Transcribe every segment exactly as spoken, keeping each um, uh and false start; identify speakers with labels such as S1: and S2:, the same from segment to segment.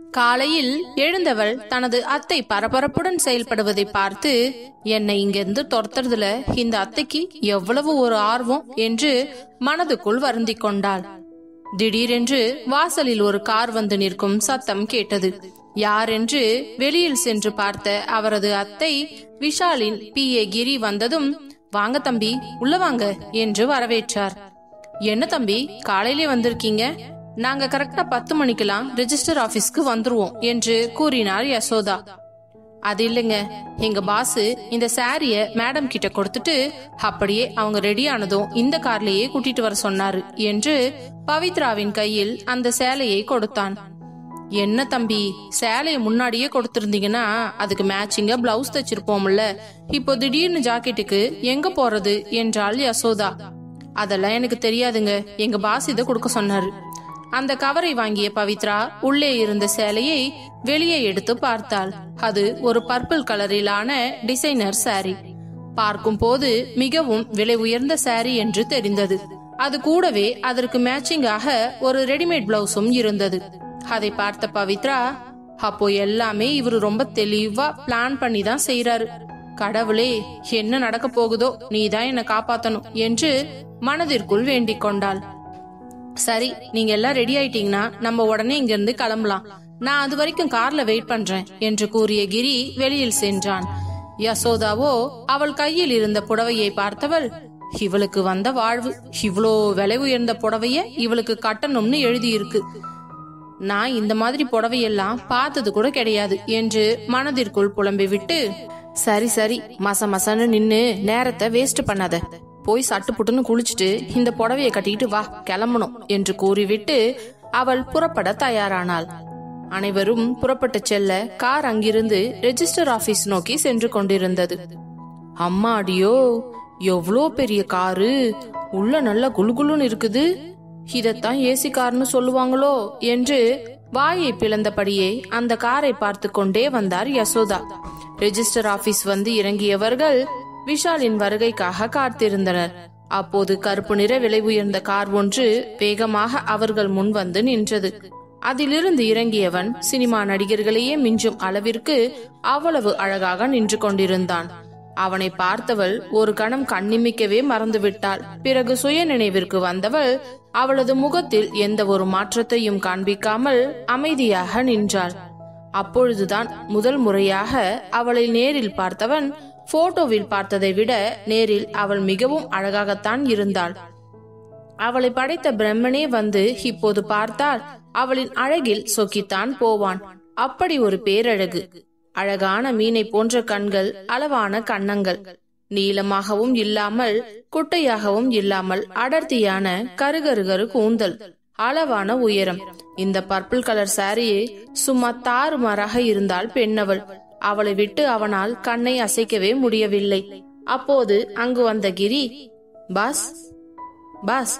S1: காலையில் எழுந்தவள் தனது அத்தை பரபரப்புடன் செயல்படுவதை பார்த்து, என்னை இங்கிருந்து துரத்துறதுல இந்த அத்தைக்கு எவ்வளவு ஒரு ஆர்வம் என்று மனதுக்குள் வருந்தி கொண்டாள். திடீரென்று வாசலில் ஒரு கார் வந்து நிற்கும் சத்தம் கேட்டது. யாரென்று வெளியில் சென்று பார்த்த அவரது அத்தை விஷாலின் பி ஏ கிரி வந்ததும், வாங்க தம்பி, உள்ள வாங்க என்று வரவேற்றார். என்ன தம்பி, காலையிலே வந்திருக்கீங்க? நாங்க கரெக்டா பத்து மணிக்கெல்லாம் ரெஜிஸ்டர் ஆபீஸ்க்கு வந்துருவோம் என்று கூறினார் யசோதா. அது இல்லைங்க, எங்க பாஸ் இந்த சாரிய மேடம் கிட்ட கொடுத்துட்டு அப்படியே அவங்க ரெடி ஆனதும் இந்த கார்லயே கூட்டிட்டு வர சொன்னாரு என்று பவித்ராவின் கையில் அந்த சேலையை கொடுத்தான். என்ன தம்பி, சேலைய முன்னாடியே கொடுத்திருந்தீங்கன்னா அதுக்கு மேட்சிங்கா பிளவுஸ் தச்சிருப்போம்ல, இப்போ திடீர்னு ஜாக்கெட்டுக்கு எங்க போறது என்றாள் யசோதா. அதெல்லாம் எனக்கு தெரியாதுங்க, எங்க பாஸ் இதை கொடுக்க சொன்னாரு. அந்த கவரை வாங்கிய பவித்ரா உள்ளே இருந்த சேலையை வெளியே எடுத்து பார்த்தாள். அது ஒரு பர்பிள் கலரிலான டிசைனர் சாரி. பார்க்கும் போது மிகவும் விலை உயர்ந்த சாரி என்று தெரிந்தது. அது கூடவே அதற்கு மேட்சிங்காக ஒரு ரெடிமேட் பிளவுஸும் இருந்தது. அதை பார்த்த பவித்ரா, அப்போ எல்லாமே இவரு ரொம்ப தெளிவா பிளான் பண்ணி தான் செய்யறாரு. கடவுளே, என்ன நடக்க போகுதோ, நீதான் என்ன காப்பாத்தணும் என்று மனதிற்குள் வேண்டிக் கொண்டாள். சரி, நீங்க எல்லாம் ரெடி ஆயிட்டீங்கன்னா நம்ம உடனே இங்க இருந்து கிளம்பலாம். நான் அது வரைக்கும் கார்ல வெயிட் பண்றேன் என்று கூறிய கிரி வெளியில் சென்றான். யசோதாவோ அவள் கையில் இருந்த புடவையை பார்த்தவள், இவளுக்கு வந்த வாழ்வு, இவ்வளோ விலை உயர்ந்த புடவைய இவளுக்கு கட்டணும்னு எழுதியிருக்கு. நான் இந்த மாதிரி புடவையெல்லாம் பார்த்தது கூட கிடையாது என்று மனதிற்குள் புலம்பி விட்டு, சரி சரி, மச மசன்னு நின்னு நேரத்தை வேஸ்ட் பண்ணாத, போய் சட்டு புட்டுன்னு குளிச்சுட்டு இந்த புடவையை கட்டிட்டு வா, கிளம்பணும் என்று கூறிவிட்டு அவள் புறப்பட தயாரானாள். அனைவரும் புறப்பட்டு செல்ல கார் அங்கிருந்து ரெஜிஸ்டர் ஆபீஸ் நோக்கி சென்று கொண்டிருந்தது. அம்மாடியோ, எவ்வளோ பெரிய காரு, உள்ள நல்ல குலுகுலுன்னு இருக்குது, இதத்தான் ஏசி கார்னு சொல்லுவாங்களோ என்று வாயை பிளந்தபடியே அந்த காரை பார்த்து கொண்டே வந்தார் யசோதா. ரெஜிஸ்டர் ஆபீஸ் வந்து இறங்கியவர்கள் விஷாலின் வருகைக்காக காத்திருந்தனர். அப்போது கருப்பு நிற விலை உயர்ந்த கார் ஒன்று வேகமாக அவர்கள் முன் வந்து நின்றது. அதிலிருந்து இறங்கியவன் சினிமா நடிகர்களையே மிஞ்சும் அளவிற்கு அவ்வளவு அழகாக நின்று கொண்டிருந்தான். அவனை பார்த்தவள் ஒரு கணம் கண்ணிமிக்கவே மறந்துவிட்டாள். பிறகு சுய நினைவிற்கு வந்தவள் அவளது முகத்தில் எந்த ஒரு மாற்றத்தையும் காண்பிக்காமல் அமைதியாக நின்றாள். அப்பொழுதுதான் முதல் முறையாக அவளை நேரில் பார்த்தவன் போட்டோவில் பார்த்ததை விட நேரில் அவள் மிகவும் அழகாகத்தான் இருந்தாள். அவளை படைத்த பிரம்மனே வந்து இப்போது பார்த்தால் அவளின் அழகில் சொக்கித்தான் போவான். அப்படி ஒரு பேரழகு. அழகான மீனை போன்ற கண்கள், அளவான கன்னங்கள், நீளமாகவும் இல்லாமல் குட்டையாகவும் இல்லாமல் அடர்த்தியான கருகருகரு கூந்தல், அளவான உயரம். இந்த பர்பிள் கலர் சாரியே சும்மா தாறுமாறாக இருந்தால் பெண்ணவள். அவளை விட்டு அவனால் கண்ணை அசைக்கவே முடியவில்லை. அப்போது அங்கு வந்த கிரி, பாஸ் பாஸ்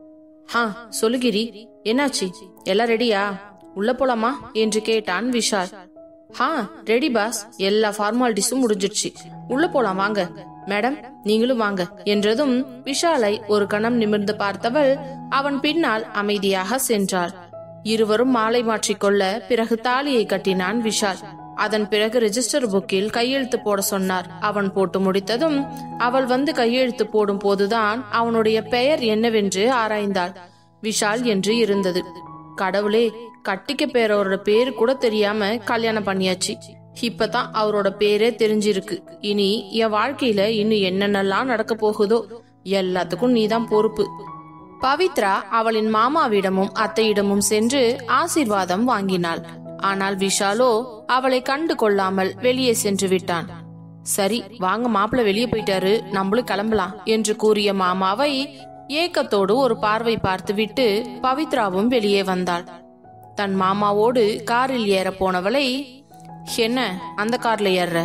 S1: ஹா சொல்லு கிரி, என்னாச்சு, எல்லாம் ரெடியா, உள்ள போலாமா என்று கேட்டான் விஷால். ஹா ரெடி பாஸ், எல்லா ஃபார்மாலிட்டிஸும் முடிஞ்சிடுச்சு, உள்ள போலாம் வாங்க. மேடம் நீங்களும் வாங்க என்றதும் விஷாலை ஒரு கணம் நிமிர்ந்து பார்த்தவள் அவன் பின்னால் அமைதியாக சென்றாள். இருவரும் மாலை மாற்றிக்கொள்ள பிறகு தாலியை கட்டினான் விஷால். அதன் பிறகு ரெஜிஸ்டர் புக்கில் கையெழுத்து போட சொன்னார். அவன் போட்டு முடித்ததும் அவள் வந்து கையெழுத்து போடும் போதுதான் அவனுடைய பெயர் என்னவென்று ஆராய்ந்தாள். விஷால் என்று இருந்தது. கடவுளே, கட்டிக்க பேரோட பேரு கூட தெரியாம கல்யாணம் பண்ணியாச்சு. இப்பதான் அவரோட பேரே தெரிஞ்சிருக்கு. இனி என் வாழ்க்கையில இன்னும் என்னென்னலாம் நடக்க போகுதோ எல்லாத்துக்கும் நீதான் பொறுப்பு. பவித்ரா அவளின் மாமாவிடமும் அத்தையிடமும் சென்று ஆசீர்வாதம் வாங்கினாள். ஆனால் விஷாலோ அவளை கண்டு கொள்ளாமல் வெளியே சென்று விட்டான். சரி வாங்க, மாப்பிள்ள வெளியே போயிட்டாரு, நம்மளும் கிளம்பலாம் என்று கூறிய மாமாவை ஏக்கத்தோடு ஒரு பார்வை பார்த்துவிட்டு பவித்ராவும் வெளியே வந்தாள். தன் மாமாவோடு காரில் ஏற போனவளை, என்ன அந்த கார்ல ஏற,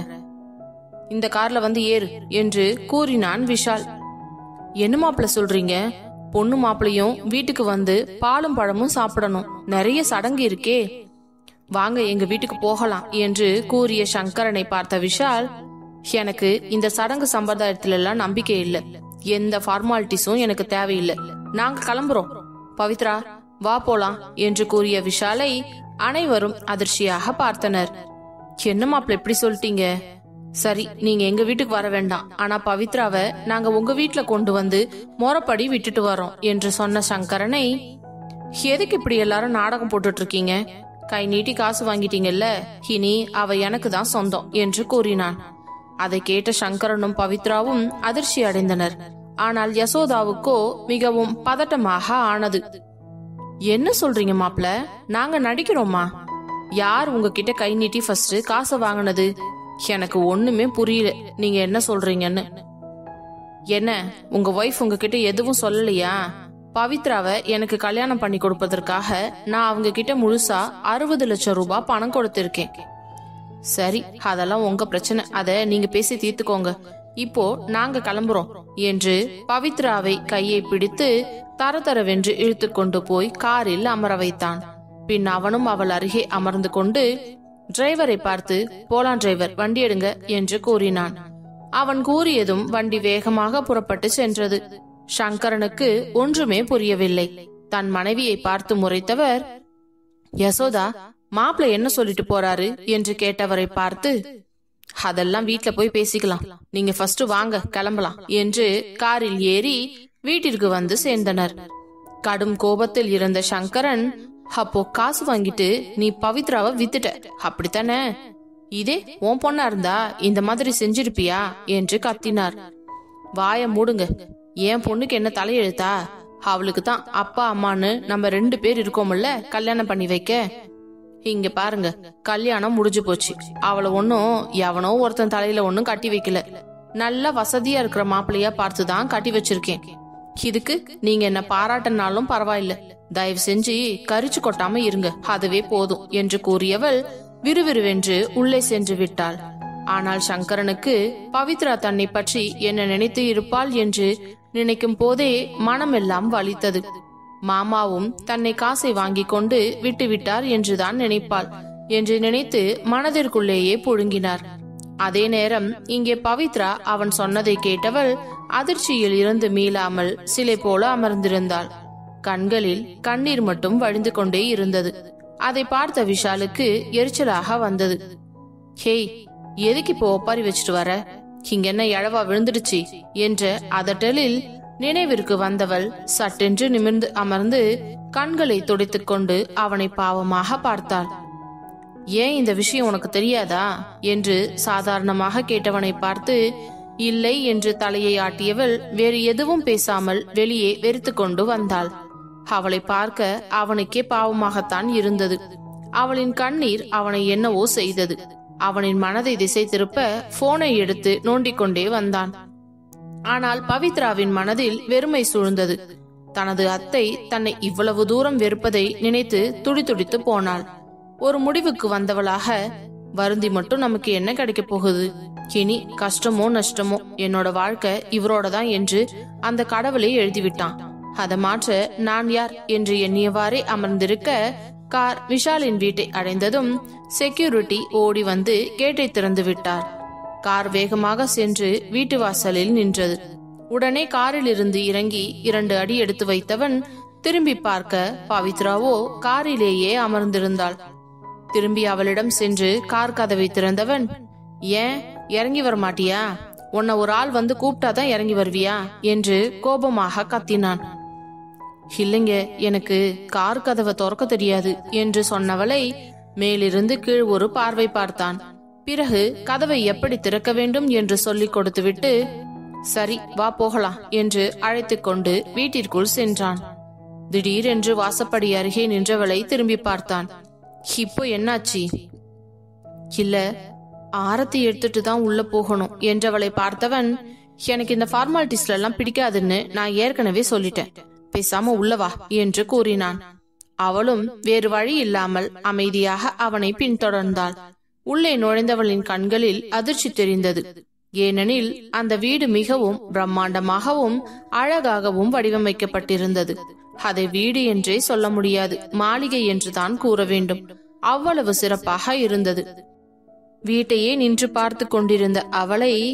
S1: இந்த கார்ல வந்து ஏறு என்று கூறினான் விஷால். என்ன மாப்பிள்ள சொல்றீங்க? பொண்ணு மாப்பிளையும் வீட்டுக்கு வந்து பாலும் பழமும் சாப்பிடணும், நிறைய சடங்கு இருக்கே, வாங்க எங்க வீட்டுக்கு போகலாம் என்று கூறிய சங்கரனை பார்த்த விஷால், எனக்கு இந்த சடங்கு சம்பிரதாயத்துல எல்லாம் நம்பிக்கை இல்ல, எந்த ஃபார்மாலிட்டிஸும் எனக்கு தேவையில்லை, நாங்க கிளம்புறோம். பவித்ரா வா போலாம் என்று கூறிய விஷாலை அனைவரும் அதிர்ச்சியாக பார்த்தனர். என்ன மாப்பிள்ள இப்படி சொல்லிட்டீங்க? சரி, நீங்க எங்க வீட்டுக்கு வர வேண்டாம், ஆனா பவித்ராவை நாங்க உங்க வீட்டுல கொண்டு வந்து மொறப்படி விட்டுட்டு வரோம் என்று சொன்ன சங்கரனை, எதுக்கு இப்படி எல்லாரும் நாடகம் போட்டுட்டு இருக்கீங்க? கை நீட்டி காசு வாங்கிட்டீங்கல்ல, இனி அவ எனக்கு தான் சொந்தம் என்று கூறினான். அதை கேட்ட சங்கரனும் பவித்ராவும் அதிர்ச்சி அடைந்தனர். ஆனால் யசோதாவுக்கோ மிகவும் பதட்டமாக ஆனது. என்ன சொல்றீங்க மாப்ள? நாங்க நடிக்கிறோமா? யார் உங்ககிட்ட கை நீட்டி ஃபர்ஸ்ட் காசை வாங்கினது? எனக்கு ஒண்ணுமே புரியல நீங்க என்ன சொல்றீங்கன்னு. என்ன, உங்க ஒய்ஃப் உங்ககிட்ட எதுவும் சொல்லலையா? பவித்ராவை எனக்கு கல்யாணம் பண்ணி கொடுப்பதற்காக நான் அவங்க கிட்ட முழுசா அறுபது லட்சம் ரூபாய் பணம் கொடுத்திருக்கேன். சரி, அதெல்லாம் உங்க பிரச்சனை, அத நீங்க பேசி தீர்த்துக்கோங்க. இப்போ நாங்க கிளம்புறோம் என்று பவித்ராவை கையை பிடித்து தரதரவென்று இழுத்து கொண்டு போய் காரில் அமர வைத்தான். பின் அவனும் அவள் அருகே அமர்ந்து கொண்டு டிரைவரை பார்த்து, போலான் டிரைவர், வண்டி எடுங்க என்று கூறினான். அவன் கூறியதும் வண்டி வேகமாக புறப்பட்டு சென்றது. சங்கரனுக்கு ஒன்றுமே புரியவில்லை. தன் மனைவியை பார்த்து முறைத்தவர், யசோதா, மாப்பிள்ள என்ன சொல்லிட்டு போறாரு என்று கேட்டவரை பார்த்து, அதெல்லாம் வீட்டுல போய் பேசிக்கலாம், நீங்க ஃபர்ஸ்ட் வாங்க கிளம்பலாம் என்று காரில் ஏறி வீட்டிற்கு வந்து சேர்ந்தனர். கடும் கோபத்தில் இருந்த சங்கரன், அப்போ காசு வாங்கிட்டு நீ பவித்ராவை வித்துட்ட அப்படித்தானே? இதே உன் பொண்ணா இருந்தா இந்த மாதிரி செஞ்சிருப்பியா என்று கத்தினார். வாய மூடுங்க, என் பொண்ணுக்கு என்ன தலையெழுத்தா? அவளுக்கு தான் அப்பா அம்மான்னு நம்ம ரெண்டு பேர் இருக்கோம்ல கல்யாணம் பண்ணி வைக்க. இங்க பாருங்க, கல்யாணம் முடிஞ்சு போச்சு. அவளை ஒன்னும் எவனோ ஒருத்தன் தலையில ஒன்னும் கட்டி வைக்கல. நல்ல வசதியா இருக்கிற மாப்பிள்ளையா பார்த்துதான் கட்டி வச்சிருக்கேன். இதுக்கு நீங்க என்ன பாராட்டினாலும் பரவாயில்ல, தயவு செஞ்சு கரிச்சு கொட்டாம இருங்க, அதுவே போதும் என்று கூறியவள் விறுவிறுவென்று உள்ளே சென்று விட்டாள். ஆனால் சங்கரனுக்கு பவித்ரா தன்னை பற்றி என்ன நினைத்து இருப்பாள் என்று நினைக்கும் போதே மனமெல்லாம் வலித்தது. மாமாவும் தன்னை காசை வாங்கி கொண்டு விட்டுவிட்டார் என்றுதான் நினைப்பாள் என்று நினைத்து மனதிற்குள்ளேயே புழுங்கினார். அதே நேரம் இங்கே பவித்ரா அவன் சொன்னதை கேட்டவள் அதிர்ச்சியில் இருந்து மீளாமல் சிலை போல அமர்ந்திருந்தாள். கண்களில் கண்ணீர் மட்டும் வழிந்து கொண்டே இருந்தது. அதை பார்த்த விஷாலுக்கு எரிச்சலாக வந்தது. ஹேய், எதுக்கு இப்போ ஒப்பாரி வச்சுட்டு வர? இங்க என்ன எழவா விழுந்துடுச்சு என்ற அதட்டலில் நினைவிற்கு வந்தவள் சட்டென்று நிமிர்ந்து அமர்ந்து கண்களை துடைத்துக் கொண்டு அவனை பாவமாக பார்த்தாள். ஏன் இந்த விஷயம் உனக்கு தெரியாதா என்று சாதாரணமாக கேட்டவனை பார்த்து இல்லை என்று தலையை ஆட்டியவள் வேறு எதுவும் பேசாமல் வெளியே வெறுத்து கொண்டு வந்தாள். அவளை பார்க்க அவனுக்கே பாவமாகத்தான் இருந்தது. அவளின் கண்ணீர் அவனை என்னவோ செய்தது. அவனின் மனதை திசை திருப்ப போனை எடுத்து நோண்டிக்கொண்டே வந்தான். ஆனால் பவித்ராவின் மனதில் வெறுமை சூழ்ந்தது. தனது அத்தை தன்னை இவ்வளவு தூரம் வெறுப்பதை நினைத்து துடி துடித்து போனாள். ஒரு முடிவுக்கு வந்தவளாக, வருந்தி மட்டும் நமக்கு என்ன கிடைக்க போகுது? இனி கஷ்டமோ நஷ்டமோ என்னோட வாழ்க்கை இவரோட தான் என்று அந்த கடவுளை எழுதிவிட்டான். அதை மாற்ற நான் யார் என்று எண்ணியவாறே அமர்ந்திருக்க கார் விஷாலின் வீட்டை அடைந்ததும் செக்யூரிட்டி ஓடி வந்து கேட்டை திறந்து விட்டார். கார் வேகமாக சென்று வீட்டு வாசலில் நின்றது. உடனே காரில் இருந்து இறங்கி இரண்டு அடி எடுத்து வைத்தவன் திரும்பி பார்க்க பவித்ராவோ காரிலேயே அமர்ந்திருந்தாள். திரும்பி அவளிடம் சென்று கார் கதவை திறந்தவன், ஏன் இறங்கி வர மாட்டியா? உன்னை ஒரு ஆள் வந்து கூப்பிட்டாதான் இறங்கி வருவியா என்று கோபமாக கத்தினான். இல்லைங்க, எனக்கு கார் கதவை திறக்க தெரியாது என்று சொன்னவளை மேலிருந்து கீழ் ஒரு பார்வை பார்த்தான். பிறகு கதவை எப்படி திறக்க வேண்டும் என்று சொல்லிக் கொடுத்துவிட்டு, சரி வா போகலாம் என்று அழைத்து கொண்டு வீட்டிற்குள் சென்றான். திடீரென்று வாசப்படி அருகே நின்றவளை திரும்பி பார்த்தான். இப்போ என்னாச்சு? இல்ல, ஆரத்தி எடுத்துட்டு தான் உள்ள போகணும் என்றவளை பார்த்தவன், எனக்கு இந்த ஃபார்மாலிட்டிஸ்ல எல்லாம் பிடிக்காதுன்னு நான் ஏற்கனவே சொல்லிட்டேன், பேசாம உள்ளவா என்று கூறினான். அவளும் வேறு வழி இல்லாமல் அமைதியாக அவனை பின்தொடர்ந்தாள். உள்ளே நுழைந்தவளின் கண்களில் அதிர்ச்சி தெரிந்தது. ஏனெனில் அந்த வீடு மிகவும் பிரம்மாண்டமாகவும் அழகாகவும் வடிவமைக்கப்பட்டிருந்தது. அதை வீடு என்றே சொல்ல முடியாது, மாளிகை என்றுதான் கூற வேண்டும். அவ்வளவு சிறப்பாக இருந்தது. வீட்டையே நின்று பார்த்து கொண்டிருந்த அவளை,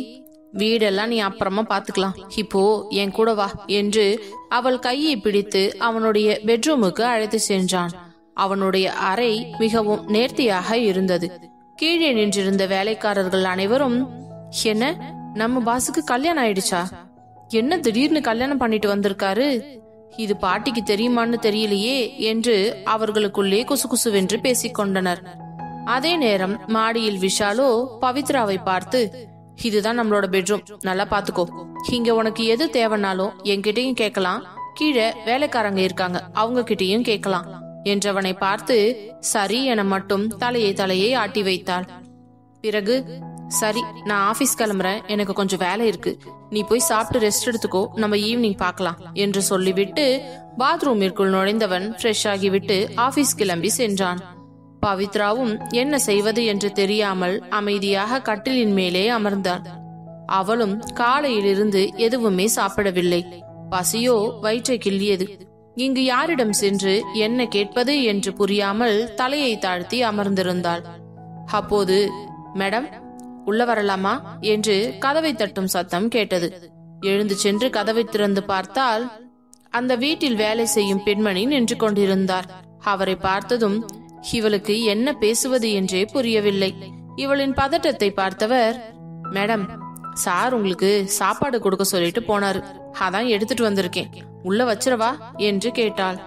S1: வீடெல்லாம் நீ அப்புறமா பாத்துக்கலாம், இப்போ என் கூட வா என்று அவள் கையை பிடித்து அவனுடைய பெட்ரூமுக்கு அழைத்து சென்றான். அவனுடைய அறை மிகவும் நேர்த்தியாக இருந்தது. கீழே நின்றிருந்த வேலைக்காரர்கள் அனைவரும், என்ன நம்ம பாசுக்கு கல்யாணம் ஆயிடுச்சா? என்ன திடீர்னு கல்யாணம் பண்ணிட்டு வந்திருக்காரு? இது பாட்டிக்கு தெரியுமான்னு தெரியலையே என்று அவர்களுக்குள்ளே குசுகுசுவென்று பேசிக்கொண்டனர். அதே நேரம் மாடியில் விஷாலோ பவித்ராவை பார்த்து, இதுதான் நம்மளோட பெட்ரூம், நல்லா பாத்துக்கோ. இங்க உனக்கு எது தேவைனாலும் என்கிட்டயும் கேட்கலாம், கீழே வேலைக்காரங்க இருக்காங்க அவங்க கிட்டயும் கேட்கலாம் என்றவனை பார்த்து சரி என மட்டும் தலையை தலையை ஆட்டி வைத்தாள். பிறகு, சரி நான் ஆபீஸ் கிளம்புறேன், எனக்கு கொஞ்சம் வேலை இருக்கு, நீ போய் சாப்பிட்டு ரெஸ்ட் எடுத்துக்கோ, நம்ம ஈவினிங் பார்க்கலாம் என்று சொல்லிவிட்டு பாத்ரூமிற்குள் நுழைந்தவன் ஃப்ரெஷ் ஆகிவிட்டு ஆபீஸ் கிளம்பி சென்றான். பவித்ராவும் என்ன செய்வது என்று தெரியாமல் அமைதியாக கட்டிலின் மேலே அமர்ந்தாள். அவளும் காலையிலிருந்து எதுவுமே சாப்பிடவில்லை. பசியோ வயிற்றை கிள்ளியது. இங்கு யாரிடம் சென்று என்ன கேட்பது என்று புரியாமல் தலையை தாழ்த்தி அமர்ந்திருந்தாள். அப்போது, மேடம் உள்ள வரலாமா என்று கதவை தட்டும் சத்தம் கேட்டது. எழுந்து சென்று கதவை திறந்து பார்த்தால் அந்த வீட்டில் வேலை செய்யும் பெண்மணி நின்று கொண்டிருந்தார். அவரை பார்த்ததும் இவளுக்கு என்ன பேசுவது என்றே புரியவில்லை. இவளின் பதட்டத்தை பார்த்தவர், மேடம் சார் உங்களுக்கு சாப்பாடு கொடுக்க சொல்லிட்டு போனாரு, அதான் எடுத்துட்டு வந்திருக்கேன், உள்ள வச்சிரவா என்று கேட்டாள்.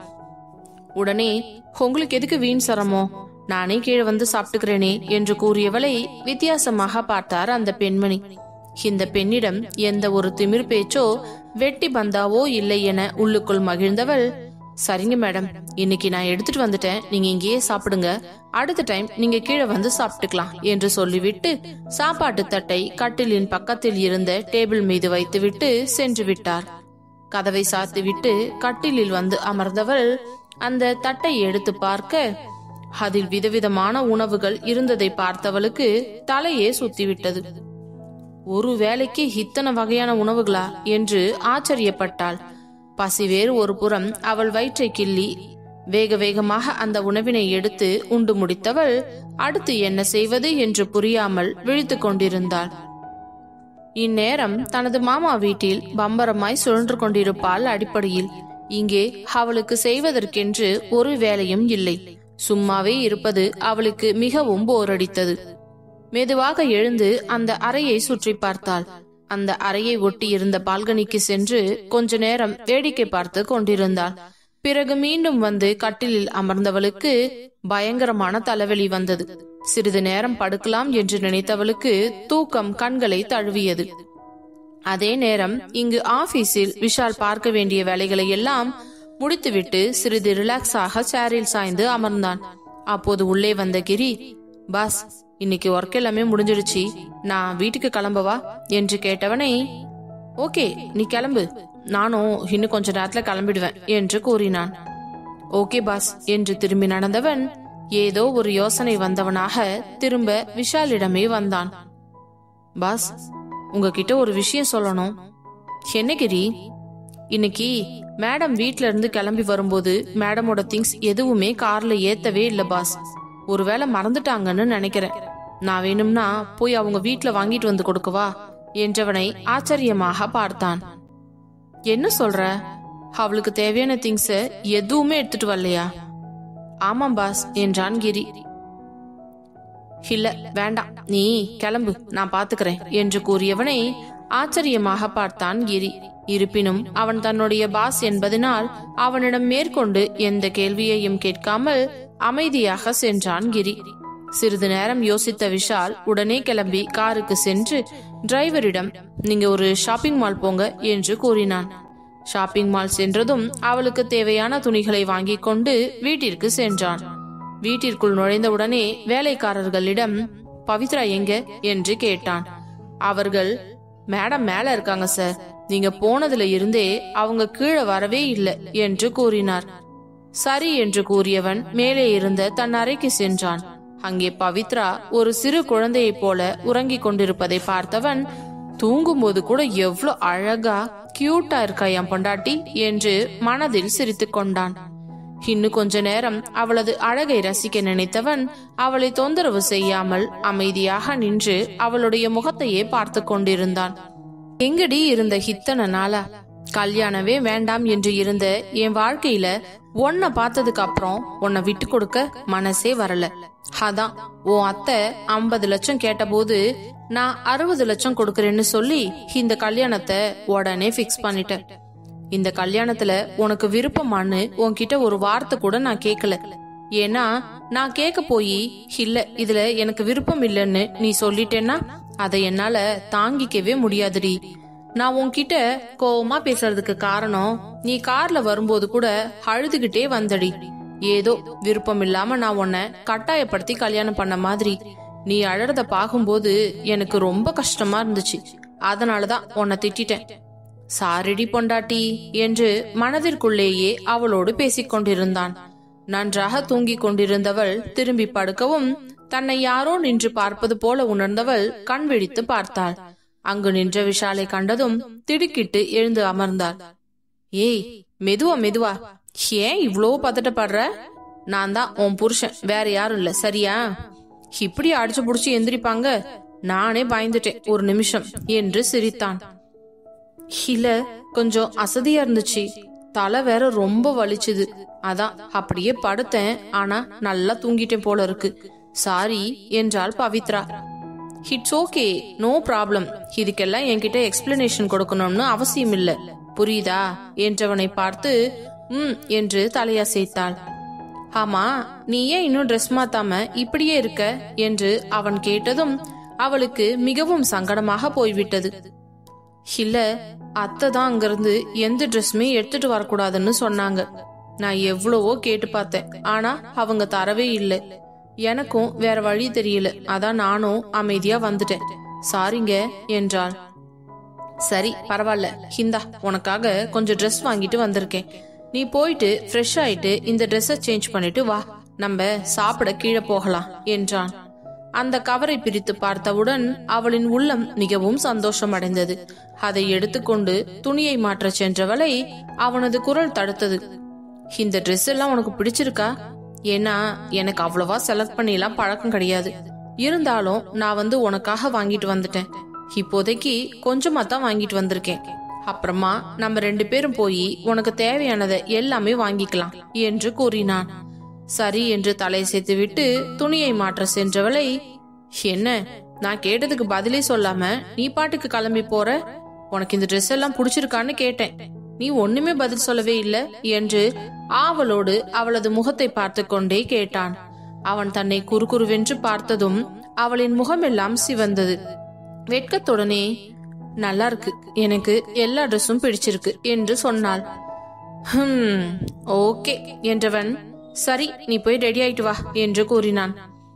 S1: உடனே, உங்களுக்கு எதுக்கு வீண் சிரமம், நானே கீழே வந்து சாப்பிட்டுக்கிறேனே என்று கூறியவளை வித்தியாசமாக பார்த்தார் அந்த பெண்மணி. இந்த பெண்ணிடம் எந்த ஒரு திமிர் பேச்சோ வெட்டி பந்தாவோ இல்லை என உள்ளுக்குள் மகிழ்ந்தவள், சரிங்க மேடம், இன்னைக்கு நான் எடுத்துட்டு வந்துட்டேன், நீங்க இங்கேயே சாப்பிடுங்க, அடுத்த டைம் நீங்க கீழே வந்து சாப்பிட்டுக்கலாம் என்று சொல்லிவிட்டு சாப்பாட்டு தட்டை கட்டிலின் பக்கத்தில் இருந்த டேபிள் மீது வைத்துவிட்டு சென்று விட்டார். கதவை சாத்திவிட்டு கட்டிலில் வந்து அமர்ந்தவள் அந்த தட்டை எடுத்து பார்க்க அதில் விதவிதமான உணவுகள் இருந்ததை பார்த்தவளுக்கு தலையே சுத்திவிட்டது. ஒரு வேளைக்கு இத்தனை வகையான உணவுகளா என்று ஆச்சரியப்பட்டாள். பசி வேறு ஒரு புறம் அவள் வயிற்றை கிள்ளி வேக வேகமாக அந்த உணவினை எடுத்து உண்டு முடித்தவள் அடுத்து என்ன செய்வது என்று புரியாமல் விழித்துக் கொண்டிருந்தாள். இந்நேரம் தனது மாமா வீட்டில் பம்பரமாய் சுழன்று கொண்டிருப்பாள். அடிப்படையில் இங்கே அவளுக்கு செய்வதற்கென்று ஒரு வேலையும் இல்லை. சும்மாவே இருப்பது அவளுக்கு மிகவும் போரடித்தது. மெதுவாக எழுந்து அந்த அறையை சுற்றி பார்த்தாள். அந்த அறையை ஒட்டி இருந்த பால்கனிக்கு சென்று கொஞ்ச நேரம் வேடிக்கை பார்த்து கொண்டிருந்தாள். பிறகு மீண்டும் வந்து கட்டிலில் அமர்ந்தவளுக்கு பயங்கரமான தலைவலி வந்தது. சிறிது நேரம் படுக்கலாம் என்று நினைத்தவளுக்கு தூக்கம் கண்களை தழுவியது. அதே நேரம் இங்கு ஆபீஸில் விஷால் பார்க்க வேண்டிய வேலைகளை எல்லாம் முடித்துவிட்டு சிறிது ரிலாக்ஸ் ஆக சேரில் சாய்ந்து அமர்ந்தான். அப்போது உள்ளே வந்த கிரி, பாஸ் இன்னைக்கு ஒர்க் எல்லாமே முடிஞ்சிடுச்சு, நான் வீட்டுக்கு கிளம்பவா என்று கேட்டவனை, ஓகே நீ கிளம்பு, நானும் இன்னும் கொஞ்ச நேரத்துல கிளம்பிடுவேன் என்று கூறினான். ஓகே பாஸ் என்று திரும்பி நடந்தவன் ஏதோ ஒரு யோசனை வந்தவனாக திரும்ப விஷாலிடமே வந்தான். பாஸ் உங்ககிட்ட ஒரு விஷயம் சொல்லணும். என்ன கிரி? இன்னைக்கு மேடம் வீட்ல இருந்து கிளம்பி வரும்போது மேடமோட திங்ஸ் எதுவுமே கார்ல ஏத்தவே இல்ல பாஸ். ஒருவேளை மறந்துட்டாங்கன்னு நினைக்கிறேன். நான் வேணும்னா போய் அவங்க வீட்டுல வாங்கிட்டு வந்து கொடுக்கவா என்றவனை ஆச்சரியமாக பார்த்தான். என்ன சொல்ற? அவளுக்கு தேவையான திங்ஸ் எதுவுமே எடுத்துட்டு வரலையா? ஆமாம் பாஸ் என்றான் கிரி. இல்ல வேண்டாம், நீ கிளம்பு, நான் பாத்துக்கிறேன் என்று கூறியவனை ஆச்சரியமாக பார்த்தான் கிரி. இருப்பினும் அவன் தன்னுடைய பாஸ் என்பதனால் அவனிடம் மேற்கொண்டு எந்த கேள்வியையும் கேட்காமல் அமைதியாக சென்றான் கிரி. சிறிது நேரம் யோசித்த விஷால் உடனே கிளம்பி காருக்கு சென்று டிரைவரிடம், நீங்க ஒரு ஷாப்பிங் மால் போங்க என்று கூறினான். ஷாப்பிங் மால் சென்றதும் அவளுக்கு தேவையான துணிகளை வாங்கி கொண்டு வீட்டிற்கு சென்றான். வீட்டிற்குள் நுழைந்தவுடனே வேலைக்காரர்களிடம், பவித்ரா எங்க என்று கேட்டான். அவர்கள், மேடம் மேல இருக்காங்க சார், நீங்க போனதுல இருந்தே அவங்க கீழே வரவே இல்லை என்று கூறினார். சரி என்று கூறியவன் மேலே இருந்த தன் அறைக்கு சென்றான். அங்கே பவித்ரா ஒரு சிறு குழந்தையைப் போல உறங்கிக் கொண்டிருப்பதை பார்த்தவன், தூங்கும்போது கூட எவ்வளவு அழகா கியூட்டா இருக்கா என் பொண்டாட்டி என்று மனதில் சிரித்து கொண்டான். இன்னும் கொஞ்ச நேரம் அவளது அழகை ரசிக்க நினைத்தவன் அவளை தொந்தரவு செய்யாமல் அமைதியாக நின்று அவளுடைய முகத்தையே பார்த்து கொண்டிருந்தான். எங்கடி இருந்த இத்தனை நாளா? கல்யாணமே வேண்டாம் என்று இருந்த என் வாழ்க்கையில உன்னை பார்த்ததுக்கு அப்புறம் உன்னை விட்டு கொடுக்க மனசே வரல. அதான் உன் அத்தை ஐம்பது லட்சம் கேட்ட போது நான் அறுபது லட்சம் கொடுக்கறேன்னு சொல்லி இந்த கல்யாணத்தை உடனே பிக்ஸ் பண்ணிட்டேன். இந்த கல்யாணத்துல உனக்கு விருப்பமானு உன்கிட்ட ஒரு வார்த்தை கூட நான் கேட்கல. ஏன்னா நான் கேட்க போய் இல்ல இதுல எனக்கு விருப்பம் இல்லைன்னு நீ சொல்லிட்டேன்னா அதை என்னால தாங்கிக்கவே முடியாதுடி. நான் உன்கிட்ட கோவமா பேசுறதுக்கு காரணம் நீ கார்ல வரும்போது கூட அழுதுகிட்டே வந்தடி. ஏதோ விருப்பம் இல்லாம நான் உன்னை கட்டாயப்படுத்தி கல்யாணம் பண்ண மாதிரி. நீ அழறத பாக்கும்போது எனக்கு ரொம்ப கஷ்டமா இருந்துச்சு. அதனாலதான் உன்னை திட்டிட்டேன். சாரிடி பொண்டாட்டி என்று மனதிற்குள்ளேயே அவளோடு பேசிக் கொண்டிருந்தான். நன்றாக தூங்கிக் கொண்டிருந்தவள் திரும்பி படுக்கவும் தன்னை யாரோ நின்று பார்ப்பது போல உணர்ந்தவள் கண் விழித்து பார்த்தாள். அங்கு நின்ற விஷாலை கண்டதும் திடுக்கிட்டு எழுந்து அமர்ந்தாள். ஏய், மெதுவா மெதுவா, ஏன் இவ்வளோ பதட்டப்படுற? நான் தான் உன் புருஷன், வேற யாரும் இல்ல, சரியா? இப்படி அடிச்சு புடிச்சு எந்திரிப்பாங்க, நானே பயந்துட்டேன் ஒரு நிமிஷம் என்று சிரித்தான். இல்ல, கொஞ்சம் அசதியா இருந்துச்சு, தலை வேற ரொம்ப வலிச்சுது, அதான் அப்படியே படுத்தேன். ஆனா நல்லா தூங்கிட்டேன் போல இருக்கு, சாரி என்றாள் Pavithra. It's okay, no problem. இதுக்கெல்லாம் என்கிட்ட எக்ஸ்பிளனேஷன் கொடுக்கணும்னு அவசியம் இல்ல, புரியுதா என்றவனை பார்த்து ம் என்று தலையசைத்தாள். ஆமா, நீ ஏன் இன்னும் ட்ரெஸ் மாத்தாம இப்படியே இருக்க என்று அவன் கேட்டதும் அவளுக்கு மிகவும் சங்கடமாக போய்விட்டது. இல்ல, அத்தை தான் அங்கிருந்து எந்த ட்ரெஸ்ஸுமே எடுத்துட்டு வரக்கூடாதுன்னு சொன்னாங்க. நான் எவ்வளவோ கேட்டு பார்த்தேன், ஆனா அவங்க தரவே இல்லை. எனக்கும் வேற வழி தெரியல, அதான் நானும் அமைதியா வந்துட்டேன், சாரிங்க என்றாள். சரி பரவாயில்ல, இந்தா உனக்காக கொஞ்சம் ட்ரெஸ் வாங்கிட்டு வந்திருக்கேன். நீ போயிட்டு ஃப்ரெஷ் ஆயிட்டு இந்த ட்ரெஸ்ஸை சேஞ்ச் பண்ணிட்டு வா, நம்ம சாப்பிட கீழே போகலாம் என்றான். அந்த கவரை பிரித்து பார்த்தவுடன் அவளின் உள்ளம் மிகவும் சந்தோஷம் அடைந்தது. அதை எடுத்துக்கொண்டு துணியை மாற்ற சென்றவளை அவனது குரல் தடுத்தது. இந்த ட்ரெஸ் எல்லாம் உனக்கு பிடிச்சிருக்கா? ஏன்னா எனக்கு அவ்வளவா செலக்ட் பண்ணி எல்லாம் பழக்கம் கிடையாது. இருந்தாலும் நான் வந்து உனக்காக வாங்கிட்டு வந்துட்டேன். இப்போதைக்கு கொஞ்சமா தான் வாங்கிட்டு வந்திருக்கேன். அப்புறமா நம்ம ரெண்டு பேரும் போய் உனக்கு தேவையானதை எல்லாமே வாங்கிக்கலாம் என்று கூறினான். சரி என்று தலை சேர்த்து விட்டு துணியை மாற்ற சென்றவளை, என்ன நான் கேட்டதுக்கு பதிலே சொல்லாம நீ பாட்டுக்கு கிளம்பி போற? உனக்கு இந்த ட்ரெஸ் எல்லாம் பிடிச்சிருக்கான்னு கேட்டேன், நீ ஒண்ணுமே பதில் சொல்லவே இல்லை என்று ஆவலோடு அவளது முகத்தை பார்த்து கொண்டே கேட்டான். அவன் தன்னை குறுகுறுவென்று பார்த்ததும் அவளின் முகமெல்லாம் சிவந்தது. வெட்கத்துடனே நல்லா இருக்கு, எனக்கு எல்லா ட்ரெஸ்ஸும் பிடிச்சிருக்கு என்று சொன்னாள். ஹம் ஓகே என்றவன், சரி நீ போய் ரெடி ஆயிட்டு வா என்று கூறினான்.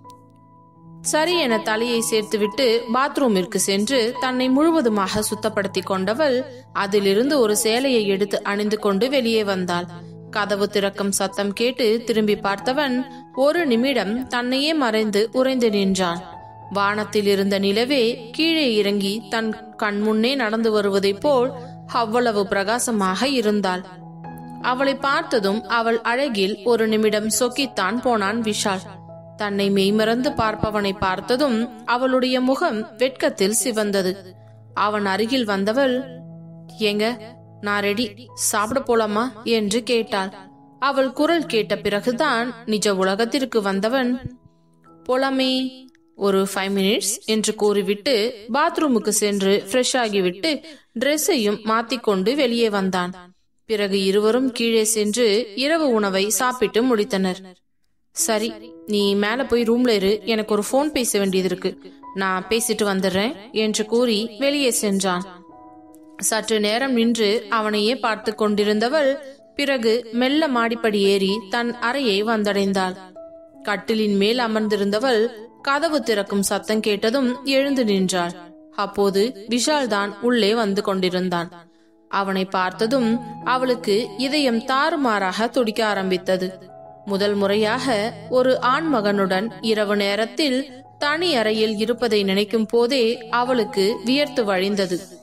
S1: சரி என தலையை சேர்த்து விட்டு பாத்ரூமிற்கு சென்று தன்னை முழுவதுமாக சுத்தப்படுத்தி கொண்டவள் அதிலிருந்து ஒரு சேலையை எடுத்து அணிந்து கொண்டு வெளியே வந்தாள். கதவு திறக்கும் சத்தம் கேட்டு திரும்பி பார்த்தவன் ஒரு நிமிடம் தன்னையே மறைந்து உறைந்து நின்றான். வானத்தில் இருந்த நிலவே கீழே இறங்கி தன் கண் முன்னே நடந்து வருவதை போல் அவ்வளவு பிரகாசமாக இருந்தாள். அவளை பார்த்ததும் அவள் அழகில் ஒரு நிமிடம் சொக்கித்தான் போனான் விஷால். தன்னை மெய்மறந்து பார்ப்பவனை பார்த்ததும் அவளுடைய முகம் வெட்கத்தில் சிவந்தது. அவன் அருகில் வந்தவள், ஏங்க நான் ரெடி, சாப்பிட போலாமா என்று கேட்டாள். அவள் குரல் கேட்ட பிறகுதான் நிஜ உலகத்திற்கு வந்தவன், போலாமே, ஒரு ஃபைவ் மினிட்ஸ் என்று கூறிவிட்டு பாத்ரூமுக்கு சென்று ஃப்ரெஷ் ஆகிவிட்டு டிரெஸ்ஸையும் மாத்திக்கொண்டு வெளியே வந்தான். பிறகு இருவரும் கீழே சென்று இரவு உணவை சாப்பிட்டு முடித்தனர். சரி நீ மேல போய் ரூம்ல இரு, எனக்கு ஒரு போன் பேச வேண்டியது இருக்கு, நான் பேசிட்டு வந்துடுறேன் என்று கூறி வெளியே சென்றான். சற்று நேரம் நின்று அவனையே பார்த்து கொண்டிருந்தவள் பிறகு மெல்ல மாடிப்படி ஏறி தன் அறையை வந்தடைந்தாள். கட்டிலின் மேல் அமர்ந்திருந்தவள் கதவு திறக்கும் சத்தம் கேட்டதும் எழுந்து நின்றாள். அப்போது விஷால் தான் உள்ளே வந்து கொண்டிருந்தான். அவனை பார்த்ததும் அவளுக்கு இதயம் தாறுமாறாக துடிக்க ஆரம்பித்தது. முதல் முறையாக ஒரு ஆண் மகனுடன் இரவு நேரத்தில் தனி அறையில் இருப்பதை நினைக்கும் போதே அவளுக்கு வியர்த்து வழிந்தது.